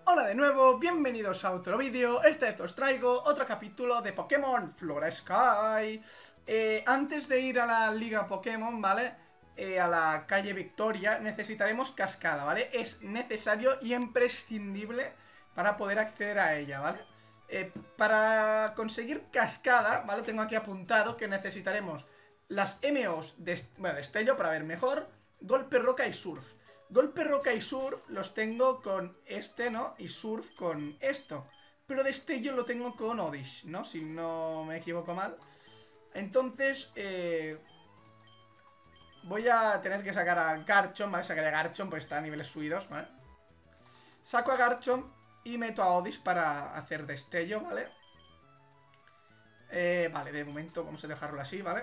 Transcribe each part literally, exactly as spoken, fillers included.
Hola de nuevo, bienvenidos a otro vídeo. Esta vez os traigo otro capítulo de Pokémon Flora Sky. eh, Antes de ir a la Liga Pokémon, ¿vale? Eh, a la calle Victoria, necesitaremos Cascada, ¿vale? Es necesario y imprescindible para poder acceder a ella, ¿vale? Eh, para conseguir Cascada, ¿vale? Tengo aquí apuntado que necesitaremos las M Os de, bueno, Destello para ver mejor, Golpe Roca y Surf. Golpe Roca y Surf los tengo con este, ¿no? Y Surf con esto. Pero Destello lo tengo con Oddish, ¿no? Si no me equivoco mal. Entonces, eh, voy a tener que sacar a Garchomp, ¿vale? Sacaré a Garchomp porque está a niveles subidos, ¿vale? Saco a Garchomp y meto a Oddish para hacer Destello, ¿vale? Eh, vale, de momento vamos a dejarlo así, ¿vale?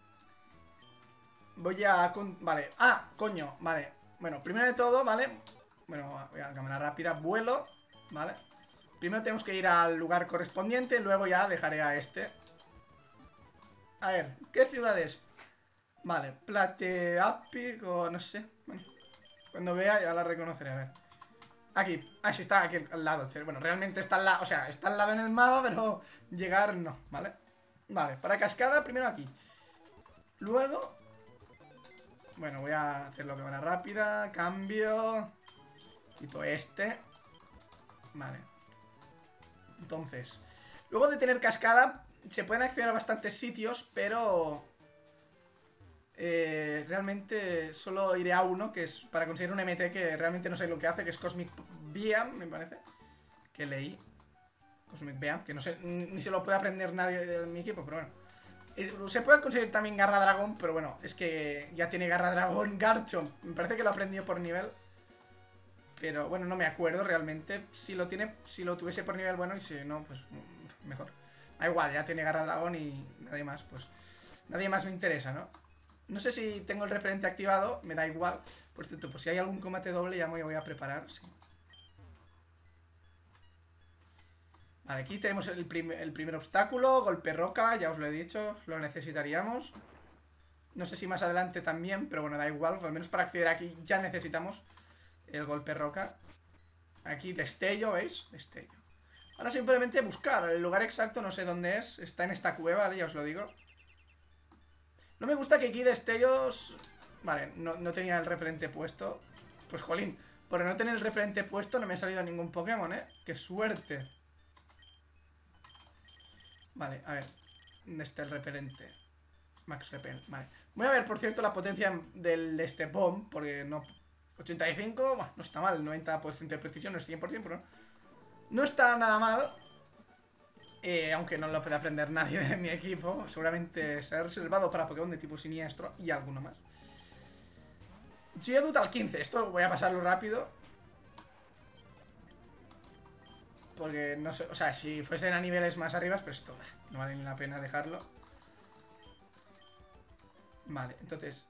Voy a... Vale, ah, coño, vale. Bueno, primero de todo, ¿vale? Bueno, voy a cámara rápida, vuelo, ¿vale? Primero tenemos que ir al lugar correspondiente, luego ya dejaré a este. A ver, ¿qué ciudad es? Vale, Plateapic o no sé. Bueno, cuando vea ya la reconoceré, a ver. Aquí, ah, sí, está aquí al lado. Bueno, realmente está al lado, o sea, está al lado en el mapa, pero llegar no, ¿vale? Vale, para cascada, primero aquí. Luego... Bueno, voy a hacerlo de manera rápida. Cambio. Quito este. Vale. Entonces, luego de tener cascada, se pueden acceder a bastantes sitios, pero... Eh, realmente solo iré a uno, que es para conseguir un M T que realmente no sé lo que hace, que es Cosmic Beam, me parece. Que leí. Cosmic Beam, que no sé, ni se lo puede aprender nadie de mi equipo, pero bueno. Se puede conseguir también Garra Dragón, pero bueno, es que ya tiene Garra Dragón Garchomp. Me parece que lo aprendió por nivel. Pero bueno, no me acuerdo realmente. Si lo tiene, si lo tuviese por nivel, bueno, y si no, pues mejor. Da igual, ya tiene Garra Dragón y nadie más, pues nadie más me interesa, ¿no? No sé si tengo el referente activado, me da igual. Por cierto, pues si hay algún combate doble ya me voy a preparar, sí. Vale, aquí tenemos el, prim el primer obstáculo, Golpe Roca, ya os lo he dicho, lo necesitaríamos. No sé si más adelante también, pero bueno, da igual, al menos para acceder aquí ya necesitamos el Golpe Roca. Aquí Destello, ¿veis? Destello. Ahora simplemente buscar el lugar exacto, no sé dónde es, está en esta cueva, ¿vale? Ya os lo digo. No me gusta que aquí Destellos... Vale, no, no tenía el referente puesto. Pues jolín, por no tener el referente puesto no me ha salido ningún Pokémon, ¿eh? ¡Qué suerte! Vale, a ver. ¿Dónde está el repelente? Max Repel, vale. Voy a ver, por cierto, la potencia del, de este bomb, porque no... ochenta y cinco, bueno, no está mal. noventa por ciento de precisión, no es cien por ciento, pero no. No está nada mal. Eh, aunque no lo puede aprender nadie de mi equipo. Seguramente será reservado para Pokémon de tipo siniestro y alguno más. Geodude al quince. Esto voy a pasarlo rápido. Porque no sé, o sea, si fuesen a niveles más arriba, pues esto no vale ni la pena dejarlo. Vale, entonces...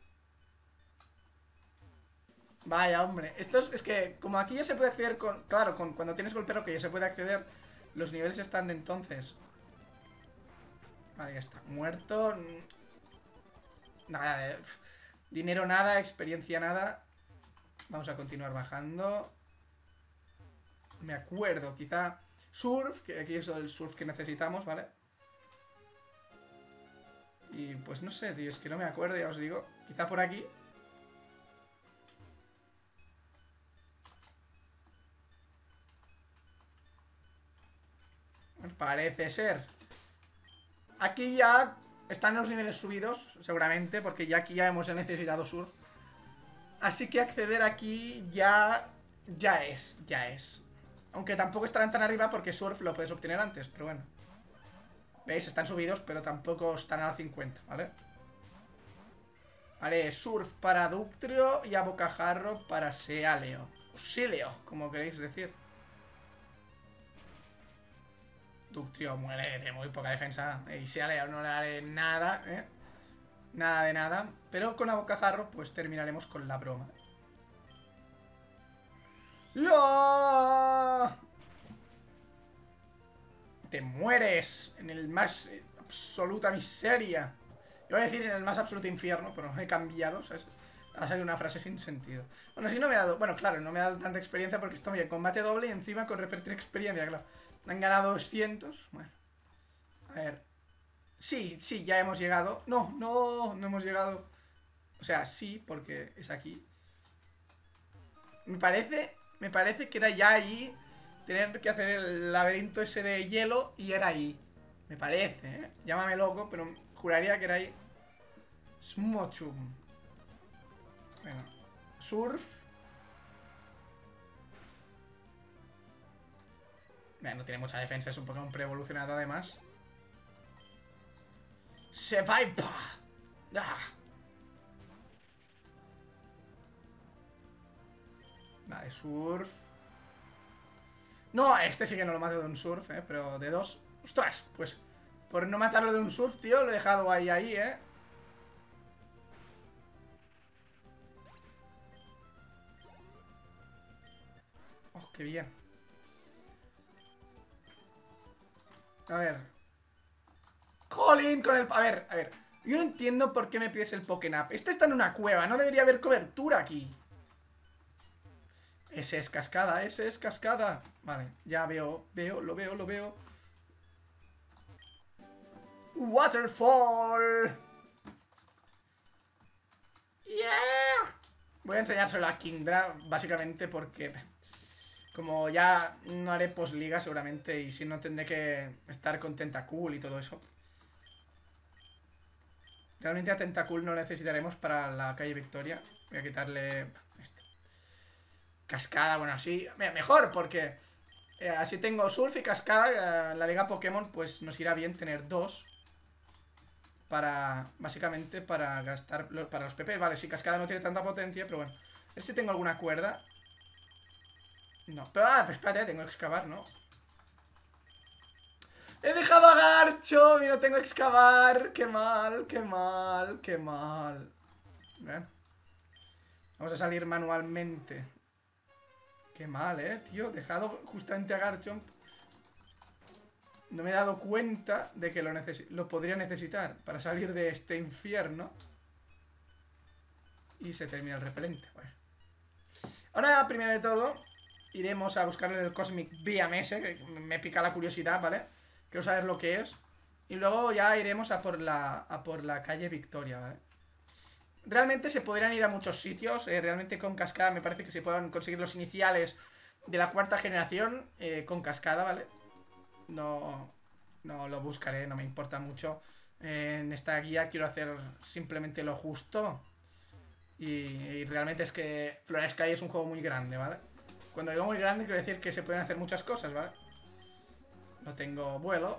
Vaya, hombre, esto es, es que como aquí ya se puede acceder con... Claro, con, cuando tienes Golpe Roca ya se puede acceder. Los niveles están de entonces. Vale, ya está, muerto. Nada de... Dinero nada, experiencia nada. Vamos a continuar bajando. Me acuerdo, quizá Surf, que aquí es el Surf que necesitamos, ¿vale? Y pues no sé, tío, es que no me acuerdo, ya os digo. Quizá por aquí. Bueno, parece ser. Aquí ya están los niveles subidos, seguramente, porque ya aquí ya hemos necesitado Surf. Así que acceder aquí ya... Ya es, ya es. Aunque tampoco estarán tan arriba porque Surf lo puedes obtener antes, pero bueno. ¿Veis? Están subidos, pero tampoco están a cincuenta, ¿vale? Vale, Surf para Dugtrio y a Bocajarro para Sealeo. O Sileo, como queréis decir. Dugtrio muere, tiene muy poca defensa. Y Sealeo no le haré nada, ¿eh? Nada de nada. Pero con Abocajarro pues terminaremos con la broma. ¡No! Te mueres en el más absoluta miseria. Iba a decir en el más absoluto infierno, pero he cambiado, ¿sabes? Ha salido una frase sin sentido. Bueno, sí no me ha dado... Bueno, claro, no me ha dado tanta experiencia porque estoy en combate doble y encima con repetir experiencia, claro. Me han ganado doscientos. Bueno. A ver. Sí, sí, ya hemos llegado. No, no, no hemos llegado. O sea, sí, porque es aquí. Me parece... Me parece que era ya ahí. Tener que hacer el laberinto ese de hielo y era ahí. Me parece, ¿eh? Llámame loco, pero juraría que era ahí. Smochum. Bueno, surf. Bueno, no tiene mucha defensa, es un Pokémon pre-evolucionado además. Sevaipa. Ah. Vale, surf. No, este sí que no lo mato de un surf, eh, pero de dos. ¡Ostras! Pues por no matarlo de un surf, tío, lo he dejado ahí, ahí, eh. Oh, qué bien. A ver. Colin con el... A ver, a ver. Yo no entiendo por qué me pides el Pokénap. Este está en una cueva, no debería haber cobertura aquí. Ese es cascada, ese es cascada. Vale, ya veo, veo, lo veo, lo veo. Waterfall. Yeah. Voy a enseñárselo a Kingdra, básicamente porque... Como ya no haré postliga seguramente y si no tendré que estar con Tentacool y todo eso. Realmente a Tentacool no lo necesitaremos para la calle Victoria. Voy a quitarle esto. Cascada, bueno, así mejor porque eh, así tengo surf y cascada. En la liga Pokémon pues nos irá bien tener dos. Para, básicamente para gastar para los P P. Vale, si cascada no tiene tanta potencia, pero bueno. A ver si tengo alguna cuerda. No, pero ah, pues espérate, tengo que excavar, ¿no? ¡He dejado a Garchomp! Y no tengo que excavar. ¡Qué mal, qué mal, qué mal! ¿Ven? Vamos a salir manualmente. Qué mal, ¿eh, tío? He dejado justamente a Garchomp. No me he dado cuenta de que lo, lo podría necesitar para salir de este infierno. Y se termina el repelente. Bueno. Ahora, primero de todo... Iremos a buscarle el Cosmic Beam ese, que me pica la curiosidad, ¿vale? Quiero saber lo que es. Y luego ya iremos a por la, a por la calle Victoria, ¿vale? Realmente se podrían ir a muchos sitios. Eh, realmente con cascada me parece que se puedan conseguir los iniciales de la cuarta generación eh, con cascada, ¿vale? No, no lo buscaré, no me importa mucho. Eh, en esta guía quiero hacer simplemente lo justo. Y, y realmente es que Floresca es un juego muy grande, ¿vale? Cuando digo muy grande, quiero decir que se pueden hacer muchas cosas, ¿vale? No tengo vuelo.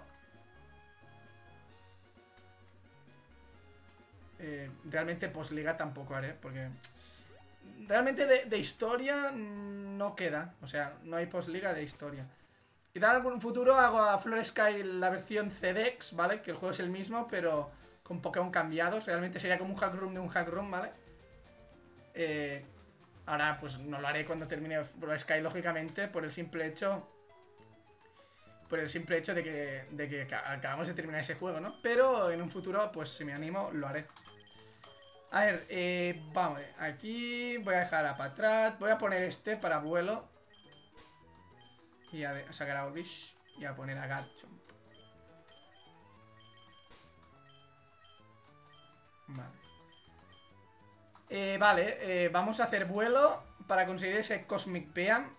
Eh, realmente postliga tampoco haré, porque... Realmente de, de historia no queda. O sea, no hay postliga de historia. Quizá en algún futuro hago a Floresky la versión C D X, ¿vale? Que el juego es el mismo, pero con Pokémon cambiados. Realmente sería como un hack room de un hack room, ¿vale? Eh... Ahora pues no lo haré cuando termine Sky, lógicamente, por el simple hecho Por el simple hecho de que, de que acabamos de terminar ese juego, ¿no? Pero en un futuro, pues si me animo, lo haré. A ver, eh, vamos, aquí voy a dejar a Patrat. Voy a poner este para vuelo. Y a, a sacar a Odish. Y a poner a Garchomp. Vale. Eh, vale, eh, vamos a hacer vuelo para conseguir ese Cosmic Beam.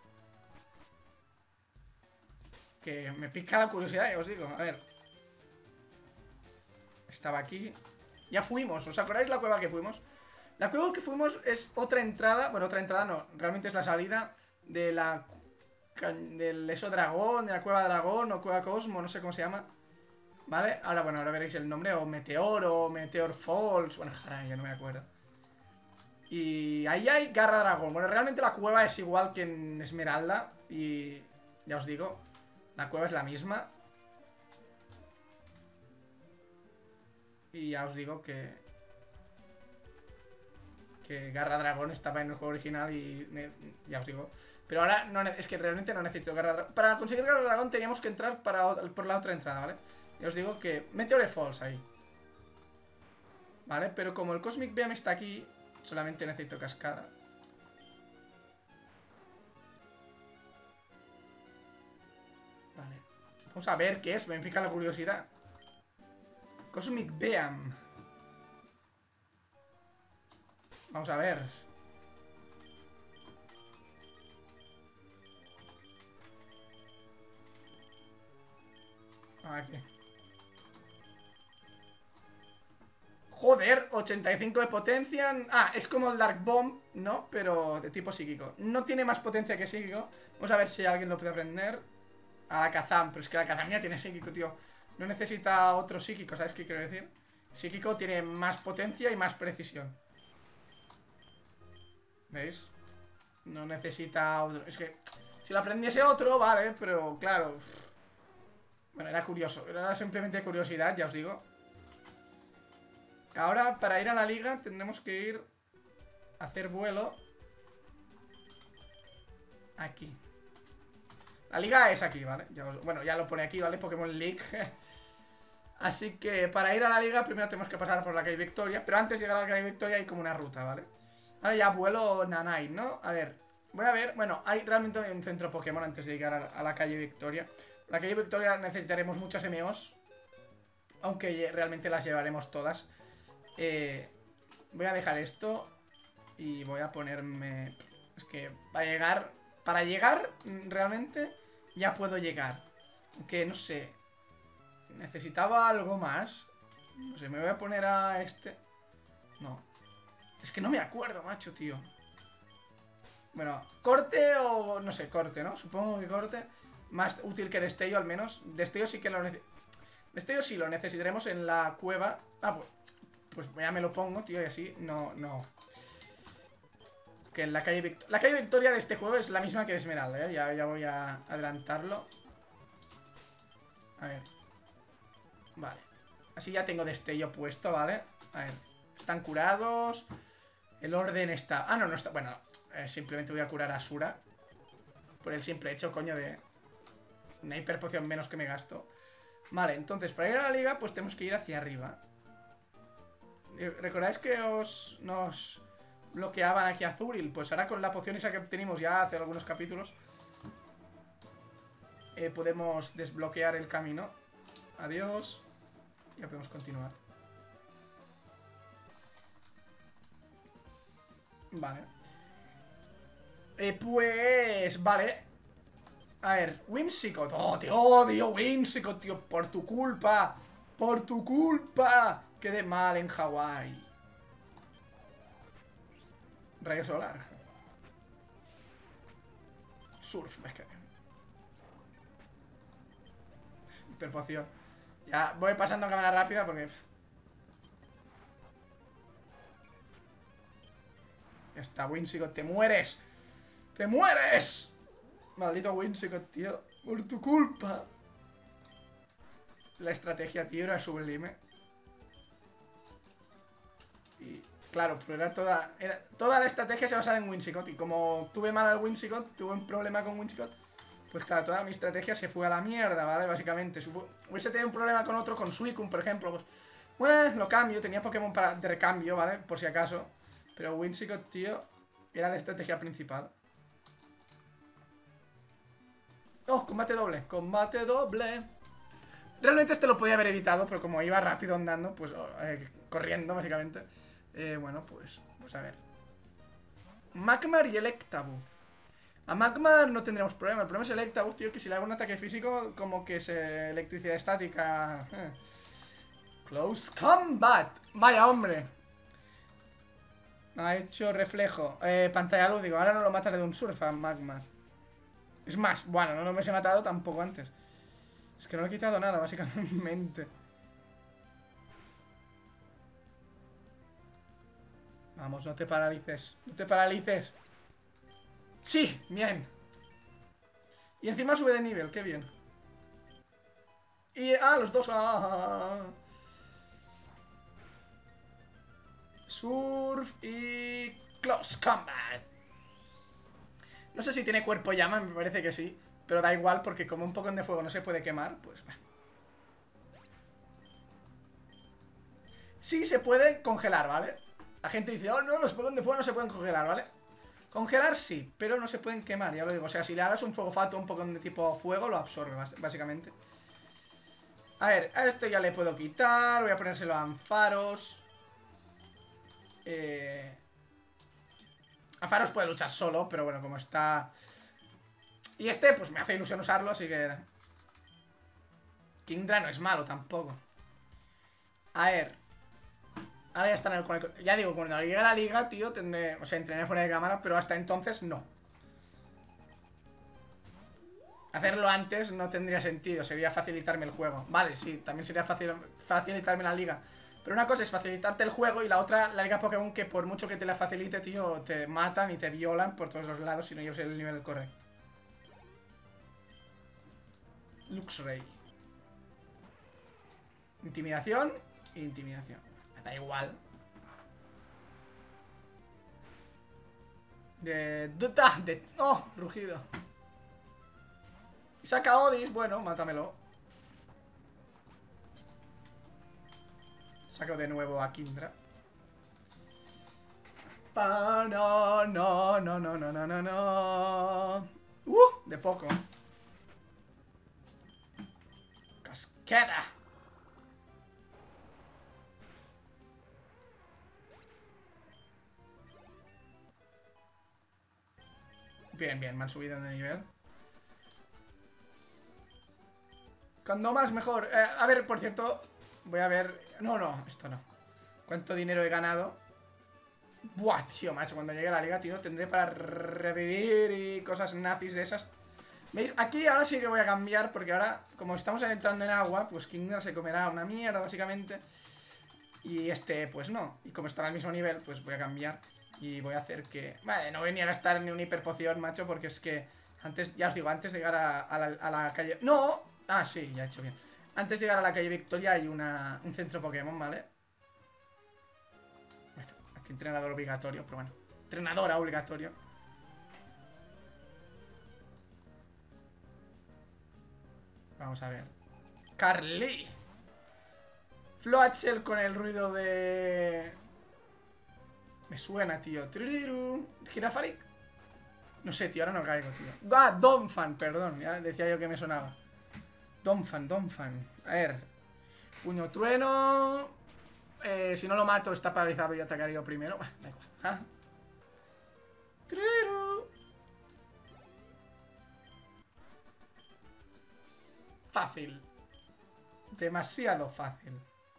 Que me pica la curiosidad, ya os digo. A ver. Estaba aquí. Ya fuimos, ¿os acordáis la cueva que fuimos? La cueva que fuimos es otra entrada. Bueno, otra entrada no, realmente es la salida de la... Del eso dragón, de la cueva dragón o cueva cosmo, no sé cómo se llama. Vale, ahora bueno, ahora veréis el nombre. O Meteor o Meteor Falls. Bueno, ya no me acuerdo. Y ahí hay Garra Dragón. Bueno, realmente la cueva es igual que en Esmeralda. Y ya os digo, la cueva es la misma. Y ya os digo que Que Garra Dragón estaba en el juego original. Y ya os digo. Pero ahora no, es que realmente no necesito Garra Dragón. Para conseguir Garra Dragón teníamos que entrar para, por la otra entrada, ¿vale? Ya os digo que Meteor Falls ahí. Vale, pero como el Cosmic Beam está aquí, Solamente necesito cascada. Vale. Vamos a ver qué es, me pica la curiosidad. Cosmic Beam. Vamos a ver. Aquí. Joder, ochenta y cinco de potencia. Ah, es como el Dark Bomb, ¿no? Pero de tipo psíquico. No tiene más potencia que psíquico. Vamos a ver si alguien lo puede aprender. A la Kazam, pero es que la Kazam ya tiene psíquico, tío. No necesita otro psíquico, ¿sabes qué quiero decir? Psíquico tiene más potencia y más precisión. ¿Veis? No necesita otro. Es que si lo aprendiese otro, vale, pero claro. Bueno, era curioso. Era simplemente curiosidad, ya os digo. Ahora, para ir a la liga, tendremos que ir a hacer vuelo. Aquí. La liga es aquí, ¿vale? Ya os, bueno, ya lo pone aquí, ¿vale? Pokémon League. Así que para ir a la liga primero tenemos que pasar por la calle Victoria. Pero antes de llegar a la calle Victoria hay como una ruta, ¿vale? Ahora ya vuelo Nanite, ¿no? A ver, voy a ver. Bueno, hay realmente un centro Pokémon antes de llegar a la, a la calle Victoria. La calle Victoria necesitaremos muchas M Os. Aunque realmente las llevaremos todas. Eh, voy a dejar esto. Y voy a ponerme... Es que para llegar... Para llegar, realmente, ya puedo llegar. Aunque, no sé... Necesitaba algo más. No sé, me voy a poner a este... No. Es que no me acuerdo, macho, tío. Bueno, corte o... No sé, corte, ¿no? Supongo que corte. Más útil que destello, al menos. Destello sí que lo necesito. Destello sí lo necesitaremos en la cueva. Ah, pues... Pues ya me lo pongo, tío, y así no... no. Que en la calle Victoria... La calle Victoria de este juego es la misma que de Esmeralda, ¿eh? Ya, ya voy a adelantarlo. A ver. Vale. Así ya tengo destello puesto, ¿vale? A ver. Están curados. El orden está... Ah, no, no está... Bueno, eh, simplemente voy a curar a Asura. Por el simple hecho, coño, de... Una hiperpoción menos que me gasto. Vale, entonces, para ir a la liga, pues tenemos que ir hacia arriba. ¿Recordáis que os... nos... bloqueaban aquí a Zuril? Pues ahora con la poción esa que obtenimos ya hace algunos capítulos, eh, podemos desbloquear el camino. Adiós. Ya podemos continuar. Vale. Eh, pues... Vale. A ver, Whimsicott. Oh, te odio, Whimsicott, tío. Por tu culpa. Por tu culpa. Quedé mal en Hawái. Rayo solar. Surf, me cae. Hiperpoción. Ya voy pasando a cámara rápida porque... Ya está, Whimsicott, te mueres. ¡Te mueres! Maldito Whimsicott, tío. Por tu culpa. La estrategia, tío, era sublime. Y... Claro, pero era toda... Era, toda la estrategia se basaba en Whimsicott. Y como tuve mal al Whimsicott, tuve un problema con Whimsicott, pues claro, toda mi estrategia se fue a la mierda, ¿vale? Básicamente. Si hubiese tenido un problema con otro, con Suicune, por ejemplo, pues... Bueno, lo cambio. Tenía Pokémon para, de recambio, ¿vale? Por si acaso. Pero Whimsicott, tío, era la estrategia principal. ¡Oh, combate doble! ¡Combate doble! Realmente este lo podía haber evitado, pero como iba rápido andando, pues... Eh, corriendo, básicamente... Eh, bueno, pues, pues a ver. Magmar y Electabuzz. A Magmar no tendremos problema. El problema es Electabuzz, tío, que si le hago un ataque físico, como que se electricidad estática. Eh. Close Combat. Vaya, hombre. Ha hecho reflejo. Eh, pantalla luz, digo, ahora no lo mataré de un surf a Magmar. Es más, bueno, no lo me he matado tampoco antes. Es que no le he quitado nada, básicamente. Vamos, no te paralices. No te paralices. Sí, bien. Y encima sube de nivel, qué bien. Y, ah, los dos. Ah. Surf y... Close Combat. No sé si tiene cuerpo llama, me parece que sí. Pero da igual porque como un Pokémon de fuego no se puede quemar, pues... Sí se puede congelar, ¿vale? La gente dice, oh no, los Pokémon de fuego no se pueden congelar, ¿vale? Congelar sí, pero no se pueden quemar, ya lo digo. O sea, si le hagas un fuego fatuo a un Pokémon de tipo fuego, lo absorbe, básicamente. A ver, a este ya le puedo quitar. Voy a ponérselo a Ampharos. Eh... Ampharos puede luchar solo, pero bueno, como está... Y este, pues me hace ilusión usarlo, así que... Kingdra no es malo tampoco. A ver. Ahora ya están en el... Ya digo, cuando llegue a la liga, tío, tendré... O sea, entrené fuera de cámara, pero hasta entonces no. Hacerlo antes no tendría sentido, sería facilitarme el juego. Vale, sí, también sería fácil facilitarme la liga. Pero una cosa es facilitarte el juego y la otra, la liga Pokémon, que por mucho que te la facilite, tío, te matan y te violan por todos los lados si no llevas el nivel correcto. Luxray. Intimidación. Intimidación. Da igual. De... De... de ¡oh! Rugido. Y saca Odis. Bueno, mátamelo. Saco de nuevo a Kingdra. Pa, no, no, no, no, no, no, no, no. Uh, de poco. Cascada. Bien, bien, me han subido de nivel. Cuando más mejor. Eh, a ver, por cierto, voy a ver... No, no, esto no. ¿Cuánto dinero he ganado? Buah, tío, macho, cuando llegue a la liga, tío, tendré para revivir y cosas nazis de esas. ¿Veis? Aquí ahora sí que voy a cambiar, porque ahora, como estamos entrando en agua, pues Kingdra se comerá una mierda, básicamente. Y este, pues no. Y como está al mismo nivel, pues voy a cambiar. Y voy a hacer que... Vale, no voy ni a gastar ni una hiperpoción, macho, porque es que... Antes, ya os digo, antes de llegar a, a, la, a la calle... ¡No! Ah, sí, ya he hecho bien. Antes de llegar a la calle Victoria hay una, un centro Pokémon, ¿vale? Bueno, aquí entrenador obligatorio, pero bueno. Entrenadora obligatorio. Vamos a ver. Carly. Floatzel con el ruido de... Me suena, tío. Girafaric. No sé, tío, ahora no caigo, tío. Ah, Donphan, perdón. Ya decía yo que me sonaba. Donphan, Donphan. A ver. Puño trueno. Eh, si no lo mato, está paralizado y atacaría yo primero. Bah, da igual. ¿Ah? Fácil. Demasiado fácil.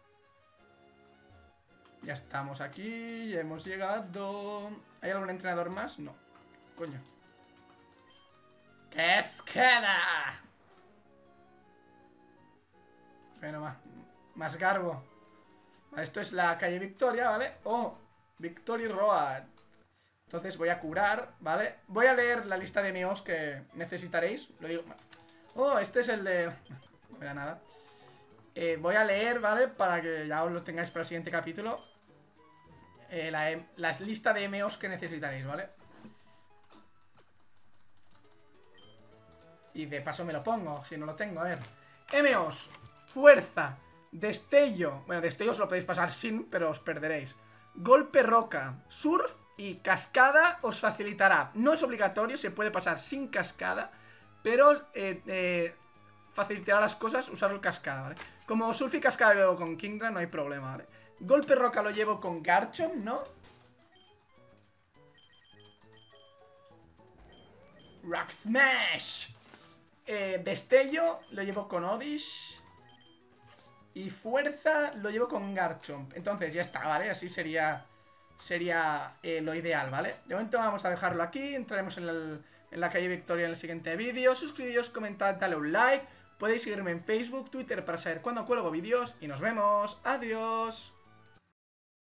Ya estamos aquí, ya hemos llegado. ¿Hay algún entrenador más? No. Coño. ¡Que es queda! Bueno, más, más garbo. Vale, esto es la calle Victoria, ¿vale? Oh, Victory Road. Entonces voy a curar, ¿vale? Voy a leer la lista de meos que necesitaréis. Lo digo. Oh, este es el de... No me da nada. Eh, voy a leer, ¿vale? Para que ya os lo tengáis para el siguiente capítulo. Eh, la, la lista de meos que necesitaréis, ¿vale? Y de paso me lo pongo, si no lo tengo, a ver. Meos, fuerza, destello. Bueno, destello os lo podéis pasar sin, pero os perderéis. Golpe roca, surf y cascada os facilitará. No es obligatorio, se puede pasar sin cascada, pero eh, eh, facilitará las cosas usar el cascada, ¿vale? Como surf y cascada lo llevo con Kingdra, no hay problema, ¿vale? Golpe roca lo llevo con Garchomp, ¿no? Rock Smash. Eh, destello lo llevo con Oddish. Y fuerza lo llevo con Garchomp. Entonces ya está, ¿vale? Así sería sería eh, lo ideal, ¿vale? De momento vamos a dejarlo aquí. Entraremos en, el, en la calle Victoria en el siguiente vídeo. Suscribíos, comentad, dale un like. Podéis seguirme en Facebook, Twitter para saber cuándo cuelgo vídeos. Y nos vemos. Adiós.